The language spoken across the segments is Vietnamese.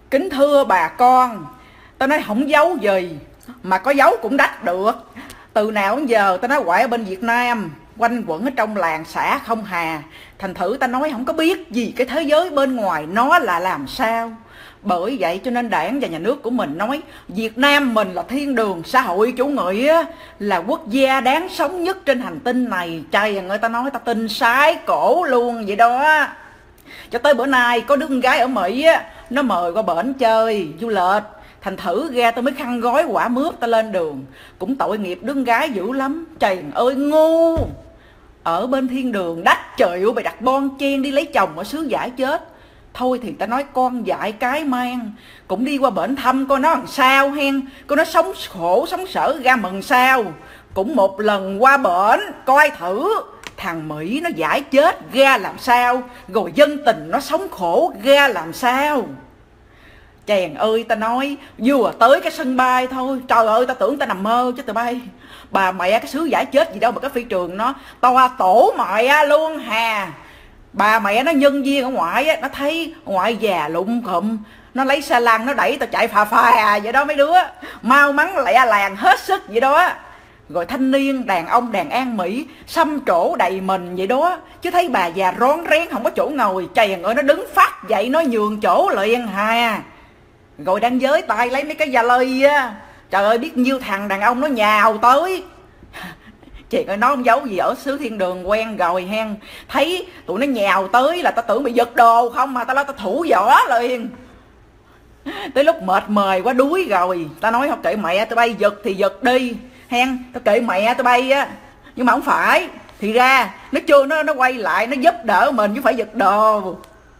Kính thưa bà con, tao nói không giấu gì, mà có giấu cũng đách được. Từ nào đến giờ tao nói quậy ở bên Việt Nam, quanh quẩn ở trong làng xã không hà. Thành thử tao nói không có biết gì cái thế giới bên ngoài nó là làm sao. Bởi vậy cho nên đảng và nhà nước của mình nói Việt Nam mình là thiên đường xã hội chủ nghĩa, là quốc gia đáng sống nhất trên hành tinh này. Trời, người ta nói tao tin sái cổ luôn vậy đó. Cho tới bữa nay có đứa con gái ở Mỹ á, nó mời qua bển chơi du lịch, thành thử ra tôi mới khăn gói quả mướp ta lên đường. Cũng tội nghiệp đứa con gái dữ lắm. Trời ơi ngu, ở bên thiên đường đách chịu bày đặt bon chen đi lấy chồng ở xứ giải chết. Thôi thì ta nói con dại cái mang, cũng đi qua bển thăm coi nó làm sao hen, coi nó sống khổ sống sở ra mừng sao. Cũng một lần qua bển coi thử thằng Mỹ nó giải chết ra làm sao, rồi dân tình nó sống khổ ra làm sao. Chàng ơi, ta nói vừa tới cái sân bay thôi, trời ơi ta tưởng ta nằm mơ chứ tụi bay. Bà mẹ cái xứ giải chết gì đâu mà cái phi trường nó to tổ mẹ luôn hà. Bà mẹ nó nhân viên ở ngoài á, nó thấy ngoại già lụng khụm, nó lấy xe lăn nó đẩy tao chạy phà phà vậy đó mấy đứa. Mau mắn lẹ làng hết sức vậy đó. Rồi thanh niên đàn ông đàn an Mỹ xăm trổ đầy mình vậy đó, chứ thấy bà già rón rén không có chỗ ngồi. Chàng ơi, nó đứng phát dậy nó nhường chỗ liền hà. Rồi đang giới tay lấy mấy cái da lơi á, trời ơi biết nhiêu thằng đàn ông nó nhào tới. Chị ơi, nó không giấu gì ở xứ thiên đường quen rồi hen. Thấy tụi nó nhào tới là tao tưởng bị giật đồ không, mà tao lo tao thủ võ liền. Tới lúc mệt mời quá đuối rồi, tao nói không kệ mẹ tụi bay giật thì giật đi hen, tao kệ mẹ tụi bay á. Nhưng mà không phải, thì ra nó chưa nó quay lại nó giúp đỡ mình chứ phải giật đồ.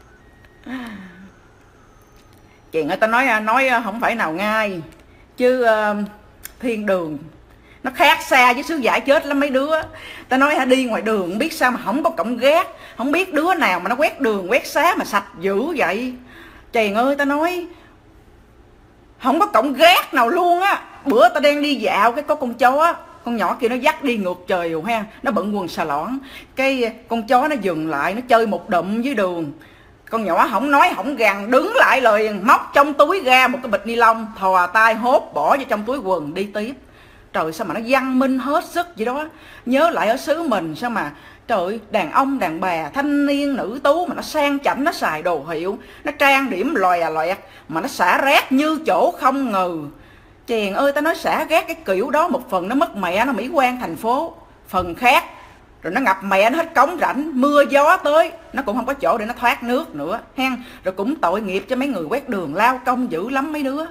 Chị ơi, tao nói không phải nào ngay chứ thiên đường nó khác xa với xứ giải chết lắm mấy đứa. Tao nói đi ngoài đường biết sao mà không có cổng gác, không biết đứa nào mà nó quét đường quét xá mà sạch dữ vậy. Trời ơi, tao nói không có cổng gác nào luôn á. Bữa tao đang đi dạo cái có con chó, con nhỏ kia nó dắt đi ngược trời rồi ha, nó bận quần xà lõn. Cái con chó nó dừng lại, nó chơi một đụm dưới đường. Con nhỏ không nói không gằn, đứng lại liền, móc trong túi ra một cái bịch ni lông, thò tay hốt bỏ vào trong túi quần đi tiếp. Trời, sao mà nó văn minh hết sức vậy đó. Nhớ lại ở xứ mình sao mà trời, đàn ông đàn bà thanh niên nữ tú mà nó sang chảnh, nó xài đồ hiệu, nó trang điểm lòe loẹt, mà nó xả rác như chỗ không ngừ. Chèn ơi, ta nói xả rác cái kiểu đó một phần nó mất mẹ nó mỹ quan thành phố, phần khác rồi nó ngập mẹ nó hết cống rãnh, mưa gió tới nó cũng không có chỗ để nó thoát nước nữa hen. Rồi cũng tội nghiệp cho mấy người quét đường lao công dữ lắm mấy đứa.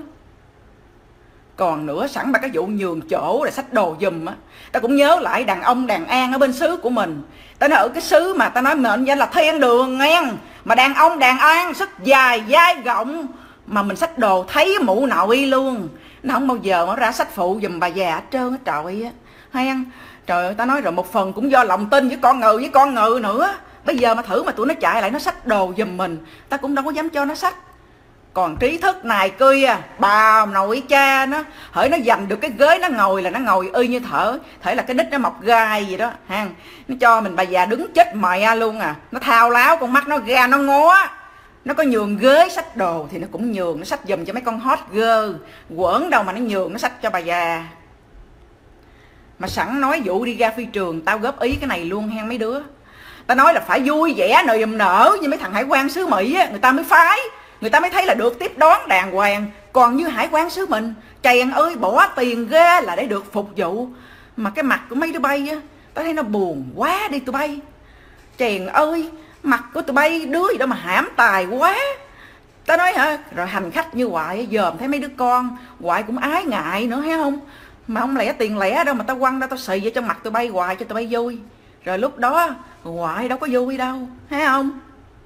Còn nữa, sẵn ba cái vụ nhường chỗ để xách đồ giùm á, ta cũng nhớ lại đàn ông đàn an ở bên xứ của mình. Ta nói ở cái xứ mà ta nói mệnh danh là thiên đường nghe, mà đàn ông đàn an sức dài dai rộng, mà mình xách đồ thấy mụ nội luôn. Nó không bao giờ nó ra xách phụ giùm bà già hết trơn á trời á hen. Trời ơi, ta nói rồi một phần cũng do lòng tin với con ngừ nữa. Bây giờ mà thử mà tụi nó chạy lại nó xách đồ giùm mình, ta cũng đâu có dám cho nó xách. Còn trí thức này kia, bà nội cha nó hỡi nó giành được cái ghế nó ngồi là nó ngồi y như thể là cái đít nó mọc gai vậy đó ha. Nó cho mình bà già đứng chết mẹ luôn à. Nó thao láo con mắt nó ra nó ngó. Nó có nhường ghế xách đồ thì nó cũng nhường, nó xách giùm cho mấy con hot girl. Quẩn đâu mà nó nhường nó xách cho bà già. Mà sẵn nói vụ đi ra phi trường, tao góp ý cái này luôn hen mấy đứa. Tao nói là phải vui vẻ nợ dùm nở như mấy thằng hải quan xứ Mỹ á, người ta mới phái, người ta mới thấy là được tiếp đón đàng hoàng. Còn như hải quan xứ mình, chàng ơi bỏ tiền ra là để được phục vụ. Mà cái mặt của mấy đứa bay á, tao thấy nó buồn quá đi tụi bay. Chàng ơi, mặt của tụi bay đứa gì đâu mà hãm tài quá. Tao nói hả, rồi hành khách như hoài dòm thấy mấy đứa con hoài cũng ái ngại nữa thấy không. Mà không lẽ tiền lẻ đâu mà tao quăng ra tao xì vô trong mặt tụi bay hoài cho tụi bay vui. Rồi lúc đó hoài đâu có vui đâu, thấy không.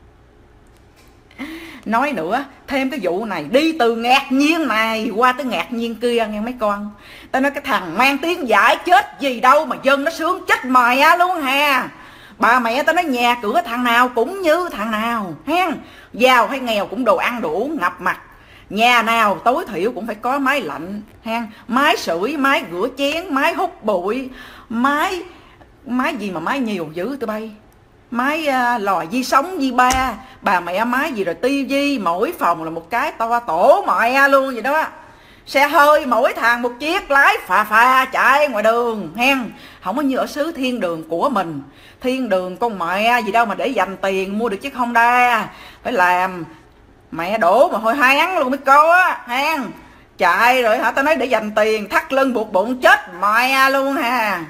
Nói nữa, thêm cái vụ này đi từ ngạc nhiên này qua tới ngạc nhiên kia nghe mấy con. Tao nói cái thằng mang tiếng giải chết gì đâu mà dân nó sướng chết mày luôn hà. Bà mẹ tao nói nhà cửa thằng nào cũng như thằng nào hen. Giàu hay nghèo cũng đồ ăn đủ ngập mặt. Nhà nào tối thiểu cũng phải có máy lạnh hen, máy sưởi, máy rửa chén, máy hút bụi, máy gì mà máy nhiều dữ tụi bay. máy lò vi sóng vi ba, bà mẹ máy gì rồi tivi, mỗi phòng là một cái to tổ mẹ luôn vậy đó. Xe hơi mỗi thằng một chiếc, lái phà phà chạy ngoài đường hen. Không có như ở xứ thiên đường của mình. Thiên đường con mẹ gì đâu mà để dành tiền mua được chiếc Honda, phải làm mẹ đổ mà hôi hán luôn mới có hen. Chạy rồi hả, tao nói để dành tiền thắt lưng buộc bụng chết mẹ luôn ha.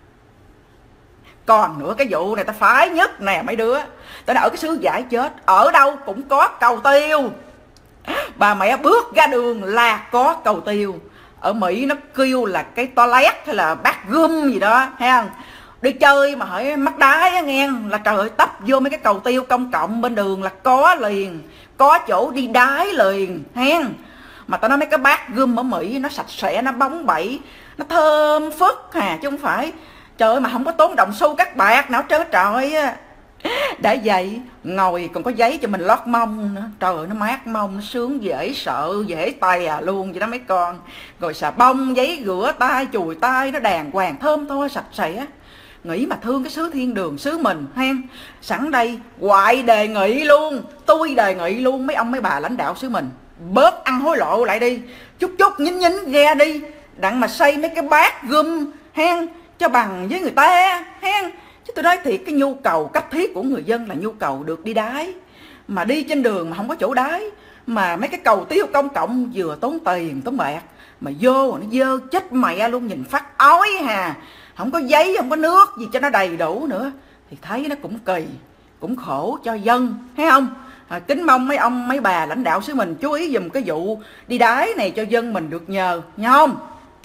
Còn nữa cái vụ này ta phái nhất nè mấy đứa, tao nói ở cái xứ giải chết ở đâu cũng có cầu tiêu. Bà mẹ bước ra đường là có cầu tiêu. Ở Mỹ nó kêu là cái toilet hay là bathroom gì đó ha. Đi chơi mà hỏi mắc đái á nghe, là trời ơi tấp vô mấy cái cầu tiêu công cộng bên đường là có liền, có chỗ đi đái liền hen. Mà tao nói mấy cái bathroom ở Mỹ nó sạch sẽ, nó bóng bẩy, nó thơm phức hà, chứ không phải trời ơi mà không có tốn đồng xu các bạc nào trớ trời á. Đã vậy ngồi còn có giấy cho mình lót mông nữa, trời ơi nó mát mông, nó sướng dễ sợ dễ tay luôn vậy đó mấy con. Rồi xà bông, giấy rửa tay, chùi tay nó đàng hoàng thơm tho sạch sẽ. Nghĩ mà thương cái xứ thiên đường xứ mình hen. Sẵn đây ngoại đề nghị luôn, tôi đề nghị luôn mấy ông mấy bà lãnh đạo xứ mình bớt ăn hối lộ lại đi, chút chút nhín nhín ra đi, đặng mà xây mấy cái bát gum hen cho bằng với người ta hen. Chứ tôi nói thiệt, cái nhu cầu cấp thiết của người dân là nhu cầu được đi đái. Mà đi trên đường mà không có chỗ đái, mà mấy cái cầu tiêu công cộng vừa tốn tiền tốn bạc, mà vô nó dơ chết mẹ luôn, nhìn phát ói hà. Không có giấy, không có nước gì cho nó đầy đủ nữa, thì thấy nó cũng kỳ, cũng khổ cho dân, thấy không? Kính mong mấy ông mấy bà lãnh đạo xứ mình chú ý dùm cái vụ đi đái này cho dân mình được nhờ, nha không?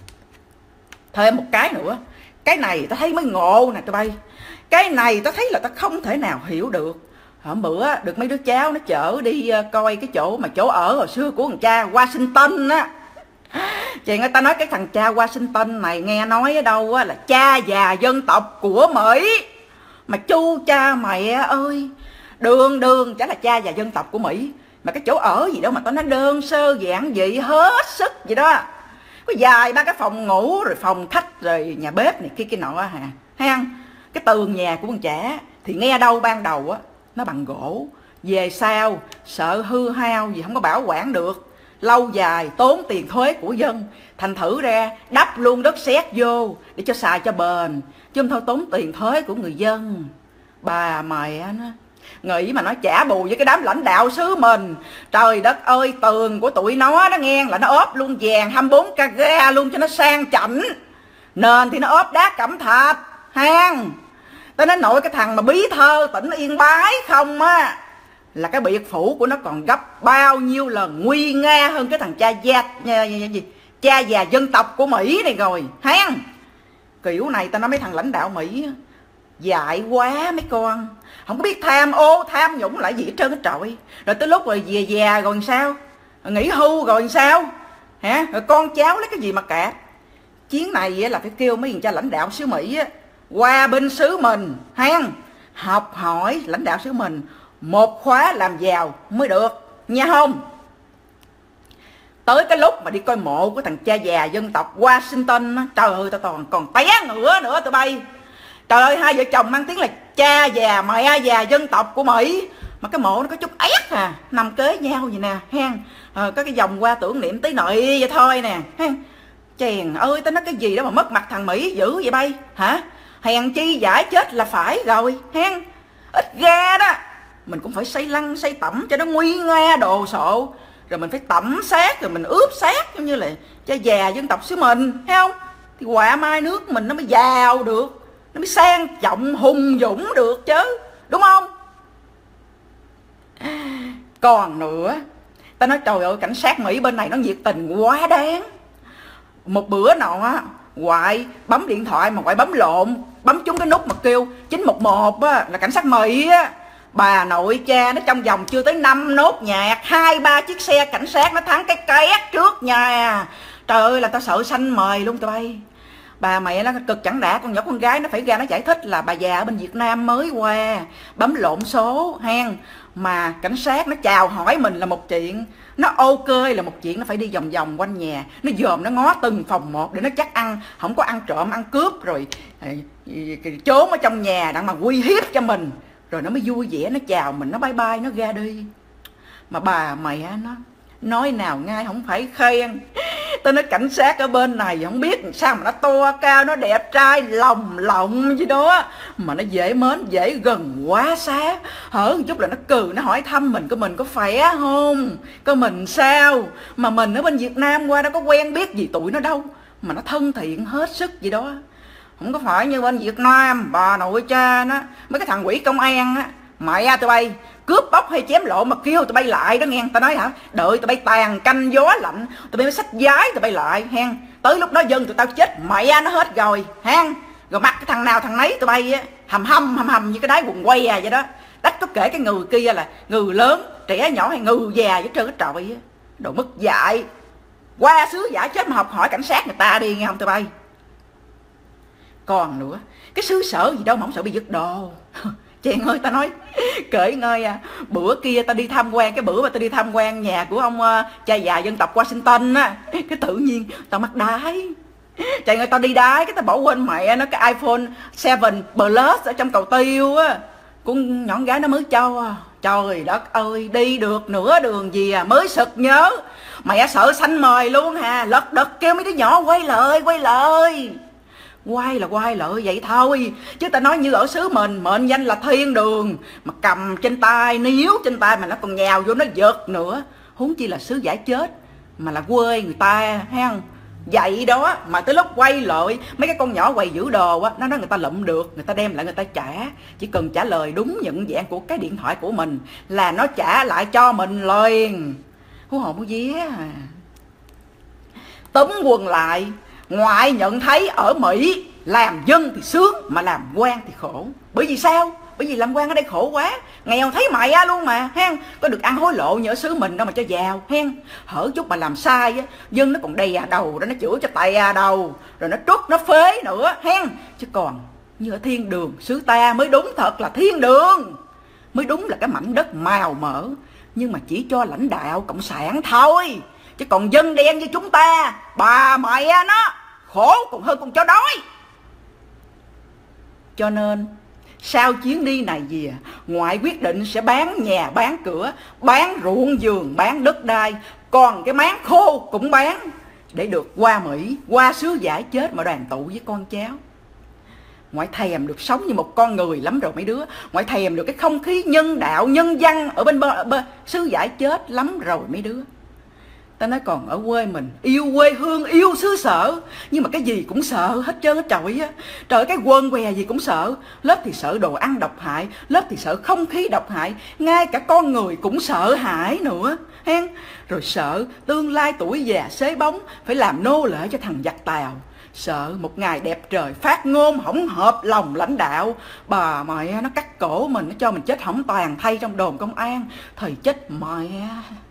Thêm một cái nữa, cái này tao thấy mới ngộ nè tụi bay. Cái này tao thấy là tao không thể nào hiểu được. Hôm bữa được mấy đứa cháu nó chở đi coi cái chỗ mà chỗ ở hồi xưa của thằng cha Washington á. Chị người ta nói cái thằng cha Washington này nghe nói ở đâu á là cha già dân tộc của Mỹ. Mà chu cha mẹ ơi, đường đường chả là cha già dân tộc của Mỹ, mà cái chỗ ở gì đó mà tao nói đơn sơ giản dị hết sức vậy đó. Có dài ba cái phòng ngủ rồi phòng khách rồi nhà bếp này kia kia nọ hả, thấy không? Cái tường nhà của con trẻ thì nghe đâu ban đầu á nó bằng gỗ, về sau sợ hư hao gì không có bảo quản được, lâu dài tốn tiền thuế của dân, thành thử ra đắp luôn đất sét vô để cho xài cho bền, chứ không thôi tốn tiền thuế của người dân. Bà mẹ nó nghĩ mà nó trả bù với cái đám lãnh đạo xứ mình. Trời đất ơi, tường của tụi nó nghe là nó ốp luôn vàng 24 carat luôn cho nó sang chảnh, nền thì nó ốp đá cẩm thạch hang. Tao nói nội cái thằng mà bí thơ tỉnh Yên Bái không á, là cái biệt phủ của nó còn gấp bao nhiêu lần nguy nga hơn cái thằng cha già dân tộc của Mỹ này rồi hang. Kiểu này tao nói mấy thằng lãnh đạo Mỹ dại quá mấy con, không có biết tham ô tham nhũng lại gì hết trơn hết trọi. Rồi tới lúc rồi về già rồi sao, nghỉ hưu rồi sao hả, rồi con cháu lấy cái gì mà kẹp. Chuyến này là phải kêu mấy thằng cha lãnh đạo xứ Mỹ á qua bên xứ mình hang, học hỏi lãnh đạo xứ mình một khóa làm giàu mới được nha không. Tới cái lúc mà đi coi mộ của thằng cha già dân tộc Washington á, trời ơi tao còn té ngửa nữa tụi bay. Trời ơi, hai vợ chồng mang tiếng là cha già mẹ già dân tộc của Mỹ, mà cái mộ nó có chút ép à, nằm kế nhau vậy nè hen. Có cái vòng qua tưởng niệm tí nội vậy thôi nè hen. Chèn ơi, tao nói cái gì đó mà mất mặt thằng Mỹ dữ vậy bay hả? Hèn chi giải chết là phải rồi hen. Ít ra đó mình cũng phải xây lăng xây tẩm cho nó nguy nga đồ sộ, rồi mình phải tẩm xác rồi mình ướp xác giống như là cha già dân tộc xứ mình, thấy không? Thì quả mai nước mình nó mới giàu được, nó mới sang trọng hùng dũng được chứ, đúng không? Còn nữa, ta nói trời ơi, cảnh sát Mỹ bên này nó nhiệt tình quá đáng. Một bữa nọ ngoại bấm điện thoại mà ngoại bấm lộn, bấm trúng cái nút mà kêu 911 á, là cảnh sát Mỹ á. Bà nội cha nó trong vòng chưa tới 5 nốt nhạc, 2-3 chiếc xe cảnh sát nó thắng cái két trước nhà. Trời ơi là tao sợ xanh mời luôn tụi bay. Bà mẹ nó cực chẳng đã, con nhỏ con gái nó phải ra nó giải thích là bà già ở bên Việt Nam mới qua, bấm lộn số hen. Mà cảnh sát nó chào hỏi mình là một chuyện, nó ok là một chuyện, nó phải đi vòng vòng quanh nhà, nó dòm nó ngó từng phòng một để nó chắc ăn, không có ăn trộm ăn cướp rồi trốn ở trong nhà đặng mà uy hiếp cho mình. rồi nó mới vui vẻ, nó chào mình, nó bye bye, nó ra đi. Mà bà mẹ nó nói nào ngay không phải khen. Tôi nói cảnh sát ở bên này không biết sao mà nó to cao, nó đẹp trai lồng lộng gì đó, mà nó dễ mến dễ gần quá xá. Hở một chút là nó cười, nó hỏi thăm mình có khỏe không, có mình sao. Mà mình ở bên Việt Nam qua đâu có quen biết gì tụi nó đâu, mà nó thân thiện hết sức gì đó. Không có phải như bên Việt Nam, bà nội cha nó, mấy cái thằng quỷ công an á, mẹ tụi bay cướp bóc hay chém lộ mà kêu tụi bay lại đó nghe. Tao nói hả, đợi tụi bay tàn canh gió lạnh, tụi bay mới xách giái tụi bay lại hen. Tới lúc đó dân tụi tao chết mẹ nó hết rồi hen. Rồi bắt cái thằng nào thằng nấy tụi bay á, hầm như cái đáy quần quay vậy đó. Đắt có kể cái người kia là người lớn, trẻ nhỏ hay người già với trơn cái trời á. Đồ mất dạy, qua xứ giả chết mà học hỏi cảnh sát người ta đi nghe không tụi bay. Còn nữa, cái xứ sở gì đâu mà không sợ bị giật đồ. Chàng ơi, ta nói kể ngơi à, bữa kia ta đi tham quan, cái bữa mà ta đi tham quan nhà của ông cha già dân tộc Washington á, cái tự nhiên tao mắc đái. Chàng ơi, tao đi đái cái tao bỏ quên mẹ nó cái iPhone 7 Plus ở trong cầu tiêu á, con nhỏ gái nó mới cho. Trời đất ơi, đi được nửa đường gì à mới sực nhớ. Mẹ sợ xanh mời luôn hà, lật đật kêu mấy đứa nhỏ quay lại. Quay là quay lại vậy thôi, chứ ta nói như ở xứ mình mệnh danh là thiên đường, mà cầm trên tay, níu trên tay mà nó còn nhào vô nó giật nữa, huống chi là xứ giải chết mà là quê người ta thấy không. Vậy đó mà tới lúc quay lại mấy cái con nhỏ quầy giữ đồ á, nó nói người ta lụm được, người ta đem lại người ta trả, chỉ cần trả lời đúng nhận dạng của cái điện thoại của mình là nó trả lại cho mình liền. Hú hồn hú vía à. Túm quần lại, ngoại nhận thấy ở Mỹ làm dân thì sướng mà làm quan thì khổ. Bởi vì sao? Bởi vì làm quan ở đây khổ quá, nghèo thấy mẹ luôn mà hen, có được ăn hối lộ như ở xứ mình đâu mà cho giàu hen. Hở chút mà làm sai á, dân nó còn đè đầu đó, nó chửi cho tè đầu, rồi nó trút nó phế nữa hen. Chứ còn như ở thiên đường xứ ta mới đúng thật là thiên đường, mới đúng là cái mảnh đất màu mỡ, nhưng mà chỉ cho lãnh đạo cộng sản thôi. Chứ còn dân đen như chúng ta, bà mẹ nó khổ còn hơn con chó đói. Cho nên sau chuyến đi này về, ngoại quyết định sẽ bán nhà bán cửa, bán ruộng vườn, bán đất đai, còn cái máng khô cũng bán, để được qua Mỹ, qua xứ giải chết mà đoàn tụ với con cháu. Ngoại thèm được sống như một con người lắm rồi mấy đứa. Ngoại thèm được cái không khí nhân đạo, nhân văn ở bên xứ giải chết lắm rồi mấy đứa. Ta nói còn ở quê mình, yêu quê hương, yêu xứ sở, nhưng mà cái gì cũng sợ hết trơn hết trọi á. Trời, cái quần què gì cũng sợ. Lớp thì sợ đồ ăn độc hại, lớp thì sợ không khí độc hại, ngay cả con người cũng sợ hãi nữa hen. Rồi sợ tương lai tuổi già xế bóng phải làm nô lệ cho thằng giặc Tàu. Sợ một ngày đẹp trời phát ngôn không hợp lòng lãnh đạo, bà mẹ nó cắt cổ mình, nó cho mình chết hỏng toàn thay trong đồn công an. Thời chết mẹ.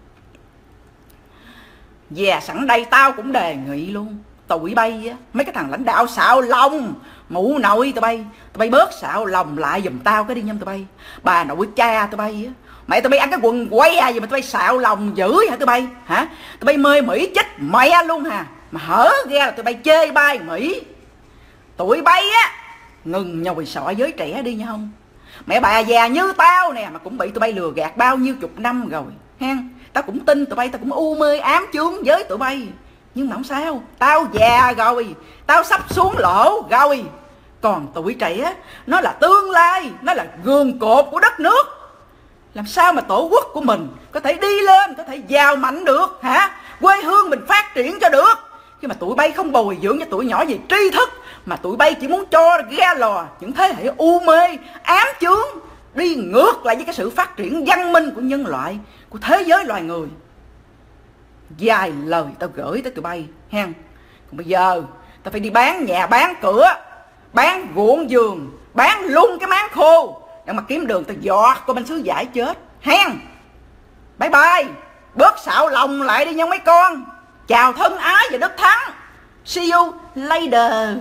Dạ sẵn đây tao cũng đề nghị luôn, tụi bay á, mấy cái thằng lãnh đạo xạo lòng, mụ nội tụi bay bớt xạo lòng lại giùm tao cái đi nha tụi bay. Bà nội cha tụi bay á, mẹ tụi bay ăn cái quần quay à gì mà tụi bay xạo lòng dữ hả tụi bay hả? Tụi bay mê Mỹ chết mẹ luôn hà, mà hở ra là tụi bay chê bai Mỹ. Tụi bay á ngừng nhồi sọ giới trẻ đi nha không. Mẹ bà già như tao nè mà cũng bị tụi bay lừa gạt bao nhiêu chục năm rồi hen. Tao cũng tin tụi bay, tao cũng u mê ám chướng với tụi bay, nhưng mà không sao, tao già rồi, tao sắp xuống lỗ rồi. Còn tụi trẻ nó là tương lai, nó là gường cột của đất nước. Làm sao mà tổ quốc của mình có thể đi lên, có thể giàu mạnh được hả? Quê hương mình phát triển cho được. Nhưng mà tụi bay không bồi dưỡng cho tụi nhỏ gì tri thức, mà tụi bay chỉ muốn cho ra lò những thế hệ u mê ám chướng, đi ngược lại với cái sự phát triển văn minh của nhân loại, của thế giới loài người. Vài lời tao gửi tới tụi bay hen. Còn bây giờ tao phải đi bán nhà bán cửa, bán ruộng vườn, bán luôn cái máng khô để mà kiếm đường tao giọt qua bên xứ giải chết hen. Bye bye, bớt xạo lòng lại đi nha mấy con. Chào thân ái và đất thắng. See you later.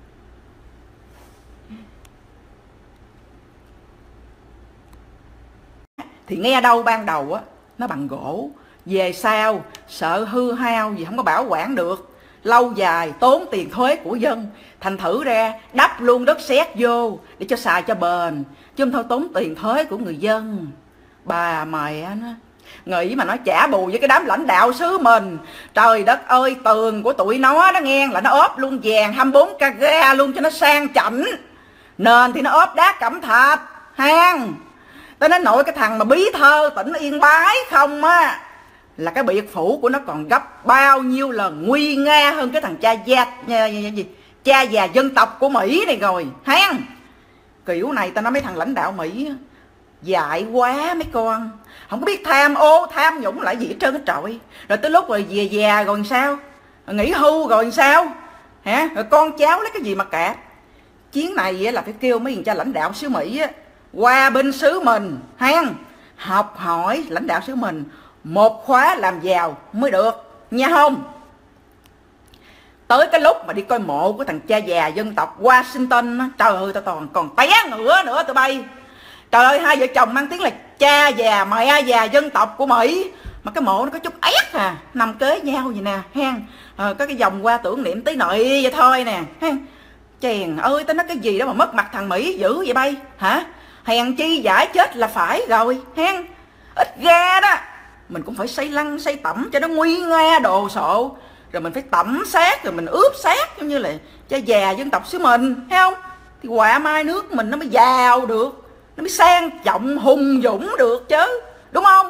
Thì nghe đâu ban đầu á nó bằng gỗ, về sau sợ hư hao gì không có bảo quản được lâu dài tốn tiền thuế của dân, thành thử ra đắp luôn đất sét vô để cho xài cho bền, chứ không thôi tốn tiền thuế của người dân. Bà mẹ nó nghĩ mà nó trả bù với cái đám lãnh đạo xứ mình. Trời đất ơi, tường của tụi nó nghe là nó ốp luôn vàng 24 carat luôn cho nó sang chảnh, nền thì nó ốp đá cẩm thạch hang. Tao nói nội cái thằng mà bí thư tỉnh Yên Bái không á, là cái biệt phủ của nó còn gấp bao nhiêu lần nguy nga hơn cái thằng cha già dân tộc của Mỹ này rồi hang. Kiểu này tao nói mấy thằng lãnh đạo Mỹ dại quá mấy con, không có biết tham ô tham nhũng lại gì hết trơn hết trọi. Rồi tới lúc rồi về già rồi sao, nghỉ hưu rồi sao hả, rồi con cháu lấy cái gì mà cả. Chuyến này là phải kêu mấy thằng cha lãnh đạo xứ Mỹ qua bên xứ mình hang, học hỏi lãnh đạo xứ mình một khóa làm giàu mới được nha không. Tới cái lúc mà đi coi mộ của thằng cha già dân tộc Washington, trời ơi tao còn té ngửa nữa tụi bay. Trời ơi, hai vợ chồng mang tiếng là cha già mẹ già dân tộc của Mỹ, mà cái mộ nó có chút ép nằm kế nhau vậy nè hen, có cái vòng qua tưởng niệm tí nội vậy thôi nè hen. Chèn ơi, tao nói cái gì đó mà mất mặt thằng Mỹ dữ vậy bay hả? Hèn chi giải chết là phải rồi hen. Ít ra đó mình cũng phải xây lăng xây tẩm cho nó nguy nga đồ sộ, rồi mình phải tẩm xác, rồi mình ướp xác giống như là cha già dân tộc xứ mình, thấy không? Thì quả mai nước mình nó mới giàu được, nó mới sang trọng hùng dũng được chứ, đúng không?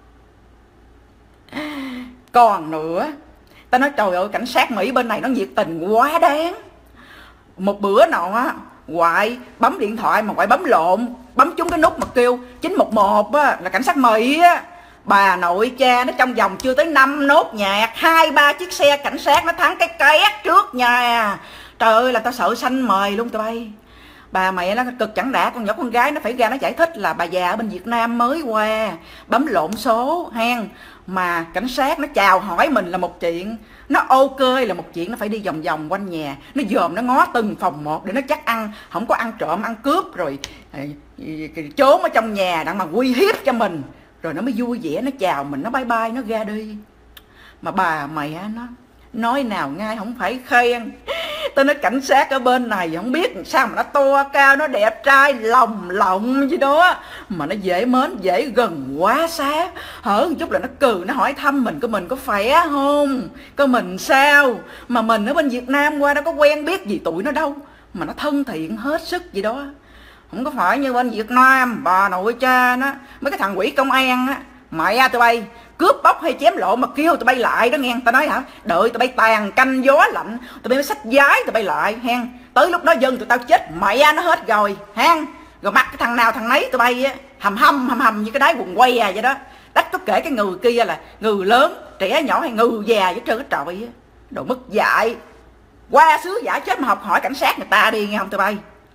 Còn nữa, ta nói trời ơi, cảnh sát Mỹ bên này nó nhiệt tình quá đáng. Một bữa nọ ngoại bấm điện thoại mà ngoại bấm lộn, bấm trúng cái nút mà kêu 911 á, là cảnh sát Mỹ á. Bà nội cha nó trong vòng chưa tới 5 nốt nhạc, 2-3 chiếc xe cảnh sát nó thắng cái két trước nhà. Trời ơi là tao sợ xanh mời luôn tụi bay. Bà mẹ nó cực chẳng đã, con nhỏ con gái nó phải ra nó giải thích là bà già ở bên Việt Nam mới qua, bấm lộn số hen, mà cảnh sát nó chào hỏi mình là một chuyện, nó ok là một chuyện, nó phải đi vòng vòng quanh nhà, nó dòm nó ngó từng phòng một để nó chắc ăn không có ăn trộm ăn cướp rồi trốn ở trong nhà đặng mà uy hiếp cho mình, rồi nó mới vui vẻ nó chào mình, nó bye bye nó ra đi. Mà bà mẹ nó nói nào ngay không phải khen. Tôi nói cảnh sát ở bên này không biết sao mà nó to cao, nó đẹp trai lồng lộng gì đó, mà nó dễ mến dễ gần quá xá. Hở một chút là nó cười, nó hỏi thăm mình có khỏe không, có mình sao. Mà mình ở bên Việt Nam qua đâu có quen biết gì tụi nó đâu, mà nó thân thiện hết sức gì đó. Không có phải như bên Việt Nam, bà nội cha nó, mấy cái thằng quỷ công an á, mẹ tụi bay cướp bóc hay chém lộ mà kêu tụi bay lại đó nghe. Tao nói hả, đợi tụi bay tàn canh gió lạnh, tụi bay mới xách giái tụi bay lại hen. Tới lúc đó dân tụi tao chết mẹ nó hết rồi hen. Rồi mặc cái thằng nào thằng nấy tụi bay á, hầm như cái đáy quần quay vậy đó. Đắt có kể cái người kia là người lớn trẻ nhỏ hay người già với trơn cái trọi á. Đồ mất dạy, qua xứ giả chết mà học hỏi cảnh sát người ta đi nghe không tụi bay.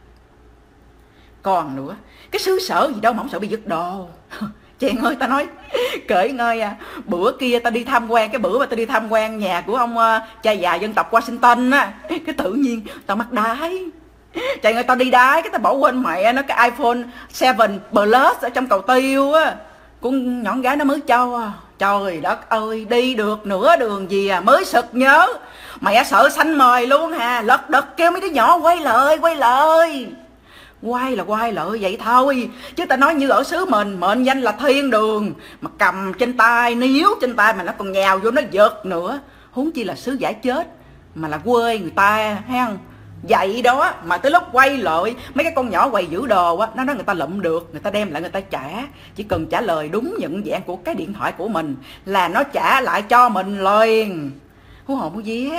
Còn nữa, cái xứ sở gì đâu mà không sợ bị giật đồ. Chàng ơi, ta nói kể ngơi bữa kia ta đi tham quan, cái bữa mà ta đi tham quan nhà của ông cha già dân tộc Washington á, cái tự nhiên tao mắc đái. Chàng ơi, tao đi đái cái tao bỏ quên mẹ nó cái iPhone 7 Plus ở trong cầu tiêu á, con nhỏ gái nó mới cho. Trời đất ơi, đi được nửa đường gì mới sực nhớ, mẹ sợ xanh mời luôn lật đật kêu mấy đứa nhỏ quay lại. Quay là quay lại vậy thôi, chứ ta nói như ở xứ mình mệnh danh là thiên đường, mà cầm trên tay níu trên tay mà nó còn nhào vô nó giật nữa, huống chi là xứ giải chết mà là quê người ta thấy không. Vậy đó mà tới lúc quay lại mấy cái con nhỏ quầy giữ đồ á, nó nói người ta lụm được, người ta đem lại người ta trả, chỉ cần trả lời đúng nhận dạng của cái điện thoại của mình là nó trả lại cho mình liền. Hú hồn hú vía.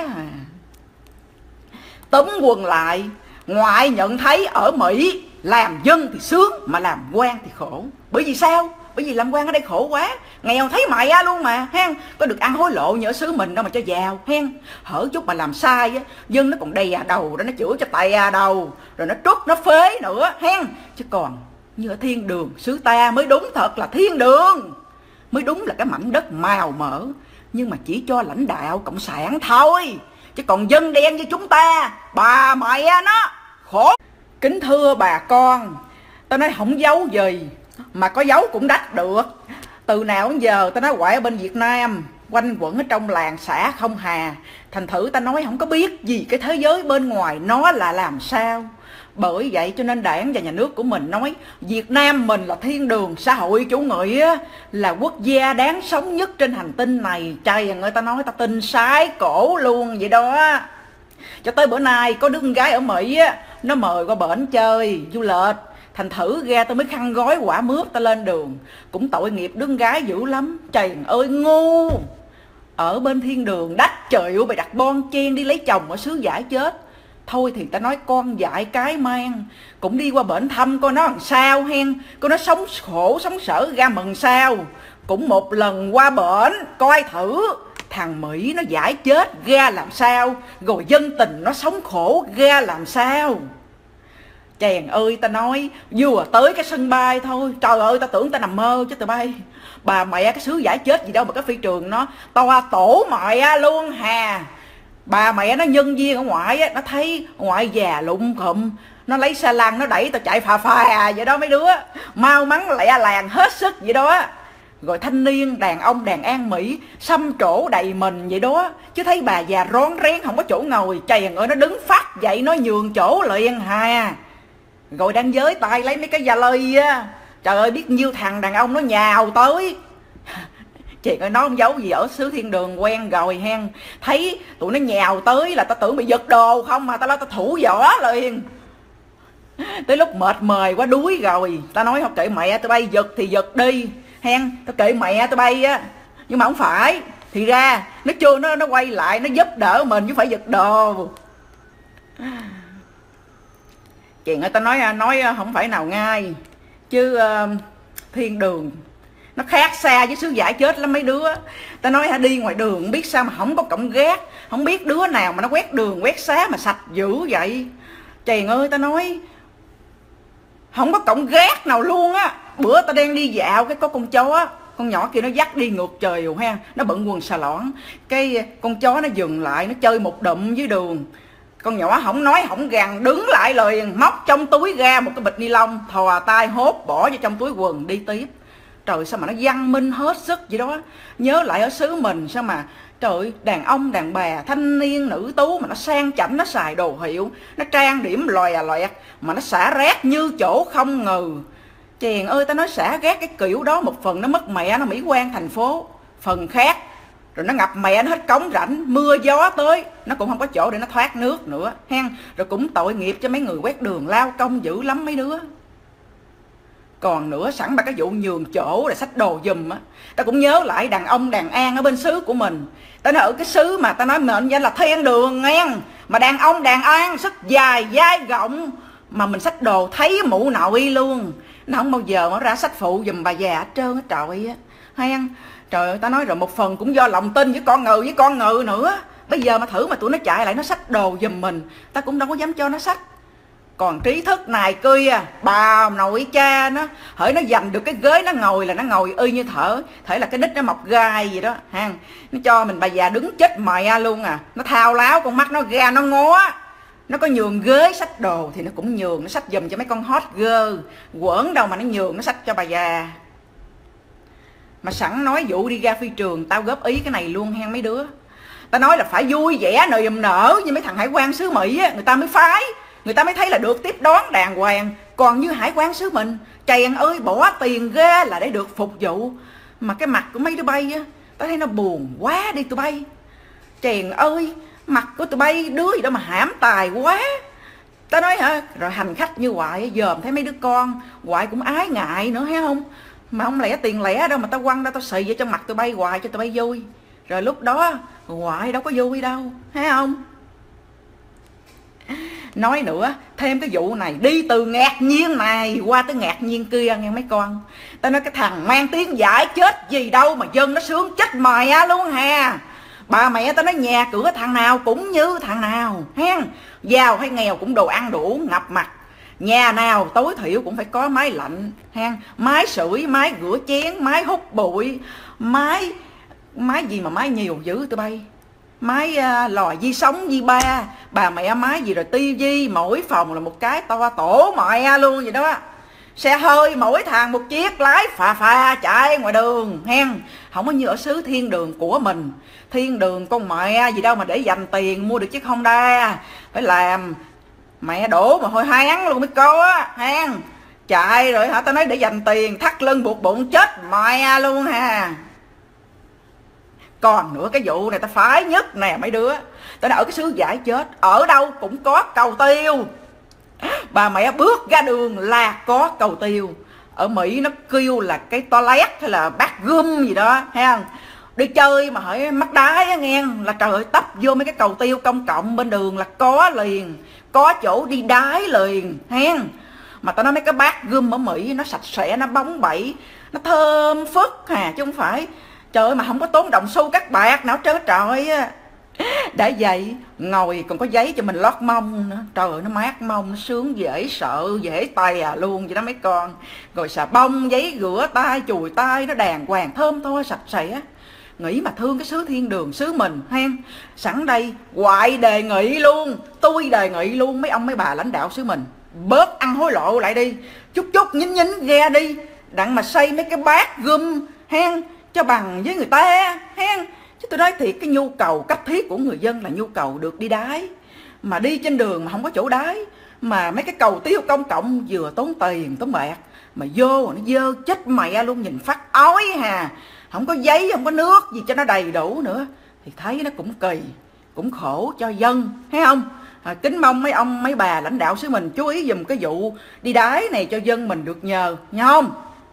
Túm quần lại, ngoại nhận thấy ở Mỹ làm dân thì sướng mà làm quan thì khổ. Bởi vì sao? Bởi vì làm quan ở đây khổ quá, nghèo thấy mẹ luôn mà hen, có được ăn hối lộ như ở xứ mình đâu mà cho giàu hen. Hở chút mà làm sai á, dân nó còn đè đầu đó, nó chửi cho tè đầu, rồi nó trút nó phế nữa hen. Chứ còn như ở thiên đường xứ ta mới đúng thật là thiên đường, mới đúng là cái mảnh đất màu mỡ, nhưng mà chỉ cho lãnh đạo cộng sản thôi, chứ còn dân đen như chúng ta, bà mẹ nó khổ. Kính thưa bà con, tao nói không giấu gì, mà có giấu cũng đắt được. Từ nào đến giờ tao nói quậy ở bên Việt Nam quanh quẩn ở trong làng xã không hà. Thành thử ta nói không có biết gì cái thế giới bên ngoài nó là làm sao. Bởi vậy cho nên đảng và nhà nước của mình nói Việt Nam mình là thiên đường xã hội chủ nghĩa, là quốc gia đáng sống nhất trên hành tinh này. Trời, người ta nói ta tin sái cổ luôn vậy đó. Cho tới bữa nay có đứa con gái ở Mỹ á, nó mời qua bển chơi du lịch, thành thử ra tôi mới khăn gói quả mướp ta lên đường. Cũng tội nghiệp đứa con gái dữ lắm. Trời ơi ngu. Ở bên thiên đường đắt trời ơi, bày đặt bon chen đi lấy chồng ở xứ giải chết. Thôi thì ta nói con dại cái mang, cũng đi qua bển thăm coi nó làm sao hen, coi nó sống khổ sống sở ra mừng sao. Cũng một lần qua bển coi thử thằng Mỹ nó giải chết ra làm sao, rồi dân tình nó sống khổ ra làm sao. Chàng ơi, ta nói vừa tới cái sân bay thôi, trời ơi ta tưởng ta nằm mơ chứ tụi bay. Bà mẹ cái xứ giải chết gì đâu mà cái phi trường nó toa tổ mẹ luôn hà. Bà mẹ nó nhân viên ở ngoại á, nó thấy ngoại già lụng khụm, nó lấy xe lăn nó đẩy tao chạy phà phà vậy đó mấy đứa. Mau mắn lẹ làng hết sức vậy đó. Rồi thanh niên đàn ông đàn an Mỹ xăm trổ đầy mình vậy đó. Chứ thấy bà già rón rén không có chỗ ngồi, chàng ơi nó đứng phát dậy nó nhường chỗ liền hà. Rồi đang giới tay lấy mấy cái vali á, trời ơi biết nhiêu thằng đàn ông nó nhào tới. Chị ơi, nó không giấu gì ở xứ thiên đường quen rồi hen. Thấy tụi nó nhào tới là ta tưởng bị giật đồ không, mà ta lo ta thủ võ liền. Tới lúc mệt mời quá đuối rồi, ta nói không kệ mẹ tụi bay giật thì giật đi hen, tao kệ mẹ tụi bay á. Nhưng mà không phải, thì ra nó chưa nó quay lại nó giúp đỡ mình chứ phải giật đồ. Chị người ta nói không phải nào ngay chứ thiên đường nó khác xa với xứ giải chết lắm mấy đứa. Ta nói đi ngoài đường biết sao mà không có cổng gác, không biết đứa nào mà nó quét đường quét xá mà sạch dữ vậy. Chàng ơi, ta nói không có cổng gác nào luôn á. Bữa ta đang đi dạo cái có con chó, con nhỏ kia nó dắt đi ngược trời rồi ha, nó bận quần xà lõn, cái con chó nó dừng lại nó chơi một đụm dưới đường. Con nhỏ không nói không rằng đứng lại liền, móc trong túi ra một cái bịch ni lông, thò tay hốt bỏ vào trong túi quần đi tiếp. Trời, sao mà nó văn minh hết sức vậy đó. Nhớ lại ở xứ mình sao mà trời, đàn ông đàn bà thanh niên nữ tú mà nó sang chảnh, nó xài đồ hiệu, nó trang điểm lòe loẹt, mà nó xả rác như chỗ không ngừ. Chàng ơi, ta nói xả rác cái kiểu đó một phần nó mất mẹ nó mỹ quan thành phố, phần khác rồi nó ngập mẹ nó hết cống rãnh, mưa gió tới nó cũng không có chỗ để nó thoát nước nữa hen. Rồi cũng tội nghiệp cho mấy người quét đường lao công dữ lắm mấy đứa. Còn nữa, sẵn ba cái vụ nhường chỗ để xách đồ giùm á, ta cũng nhớ lại đàn ông đàn an ở bên xứ của mình. Ta nói ở cái xứ mà ta nói mệnh danh là thiên đường nghe, mà đàn ông đàn an sức dài vai rộng, mà mình xách đồ thấy mụ nội luôn. Nó không bao giờ nó ra xách phụ giùm bà già hết trơn á trời á hen. Trời ơi, ta nói rồi một phần cũng do lòng tin với con ngừ nữa. Bây giờ mà thử mà tụi nó chạy lại nó xách đồ giùm mình, ta cũng đâu có dám cho nó xách. Còn trí thức này kia, bà nội cha nó hỡi nó giành được cái ghế nó ngồi là nó ngồi y như thể là cái đít nó mọc gai gì đó ha. Nó cho mình bà già đứng chết mẹ luôn à. Nó thao láo con mắt nó ra nó ngó. Nó có nhường ghế xách đồ thì nó cũng nhường, nó xách giùm cho mấy con hot girl. Quẩn đâu mà nó nhường nó xách cho bà già. Mà sẵn nói vụ đi ra phi trường, tao góp ý cái này luôn hen mấy đứa. Tao nói là phải vui vẻ niềm nở như mấy thằng hải quan xứ Mỹ á, người ta mới phái, người ta mới thấy là được tiếp đón đàng hoàng. Còn như hải quan xứ mình, chàng ơi bỏ tiền ra là để được phục vụ. Mà cái mặt của mấy đứa bay á, tao thấy nó buồn quá đi tụi bay. Chàng ơi, mặt của tụi bay đứa gì đâu mà hãm tài quá. Tao nói hả, rồi hành khách như Hoài dòm thấy mấy đứa con, Hoài cũng ái ngại nữa thấy không. Mà không lẽ tiền lẻ đâu mà tao quăng ra tao xì vô trong mặt tụi bay hoài cho tụi bay vui. Rồi lúc đó Hoài đâu có vui đâu, thấy không. Nói nữa, thêm cái vụ này đi từ ngạc nhiên này qua tới ngạc nhiên kia nghe mấy con. Tao nói cái thằng mang tiếng giải chết gì đâu mà dân nó sướng chết mày luôn hà. Bà mẹ tao nói nhà cửa thằng nào cũng như thằng nào hen, giàu hay nghèo cũng đồ ăn đủ ngập mặt. Nhà nào tối thiểu cũng phải có máy lạnh hen, máy sưởi, máy rửa chén, máy hút bụi, máy gì mà máy nhiều dữ tụi bay. Máy lò vi sóng vi ba, bà mẹ máy gì rồi tivi, mỗi phòng là một cái to tổ mẹ luôn vậy đó. xe hơi mỗi thằng một chiếc, lái phà phà chạy ngoài đường hen. Không có như ở xứ thiên đường của mình. Thiên đường con mẹ gì đâu mà để dành tiền mua được chiếc Honda, phải làm mẹ đổ mà hôi hán luôn mới có hen. Chạy rồi hả, tao nói để dành tiền thắt lưng buộc bụng chết mẹ luôn ha. Còn nữa cái vụ này ta phái nhất nè mấy đứa, tao nói ở cái xứ giải chết ở đâu cũng có cầu tiêu. Bà mẹ bước ra đường là có cầu tiêu. Ở Mỹ nó kêu là cái toilet hay là bathroom gì đó ha. Đi chơi mà hỏi mắc đái á nghe, là trời ơi tấp vô mấy cái cầu tiêu công cộng bên đường là có liền, có chỗ đi đái liền hen. Mà tao nói mấy cái bathroom ở Mỹ nó sạch sẽ, nó bóng bẩy, nó thơm phức hà, chứ không phải trời ơi mà không có tốn đồng xu các bạc nào trớ trời á. Đã vậy ngồi còn có giấy cho mình lót mông nữa, trời ơi nó mát mông, nó sướng dễ sợ dễ tay luôn vậy đó mấy con. Rồi xà bông, giấy rửa tay, chùi tay nó đàng hoàng thơm tho sạch sẽ. Nghĩ mà thương cái xứ thiên đường xứ mình hen. Sẵn đây ngoại đề nghị luôn, tôi đề nghị luôn mấy ông mấy bà lãnh đạo xứ mình bớt ăn hối lộ lại đi, chút chút nhín nhín ghe đi, đặng mà xây mấy cái bát gum hen cho bằng với người ta hen. Chứ tôi nói thiệt, cái nhu cầu cấp thiết của người dân là nhu cầu được đi đái. Mà đi trên đường mà không có chỗ đái, mà mấy cái cầu tiêu công cộng vừa tốn tiền tốn bạc, mà vô nó dơ chết mẹ luôn, nhìn phát ói hà. Không có giấy, không có nước gì cho nó đầy đủ nữa, thì thấy nó cũng kỳ, cũng khổ cho dân, thấy không? Kính mong mấy ông mấy bà lãnh đạo xứ mình chú ý dùm cái vụ đi đái này cho dân mình được nhờ, nha không?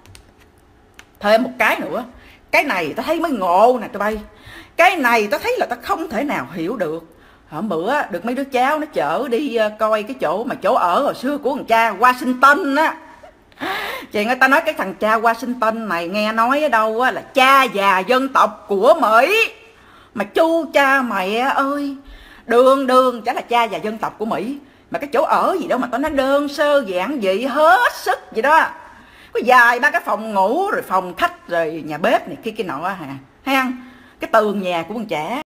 Thêm một cái nữa, cái này tao thấy mới ngộ nè tụi bay. Cái này tao thấy là tao không thể nào hiểu được. Hôm bữa được mấy đứa cháu nó chở đi coi cái chỗ mà chỗ ở hồi xưa của thằng cha Washington á. Chị người ta nói cái thằng cha Washington này nghe nói ở đâu á là cha già dân tộc của Mỹ. Mà chu cha mẹ ơi, đường đường chả là cha già dân tộc của Mỹ, mà cái chỗ ở gì đâu mà tao nói đơn sơ giản dị hết sức vậy đó. Có dài ba cái phòng ngủ rồi phòng khách rồi nhà bếp này kia nọ hà, thấy không? Cái tường nhà của con trẻ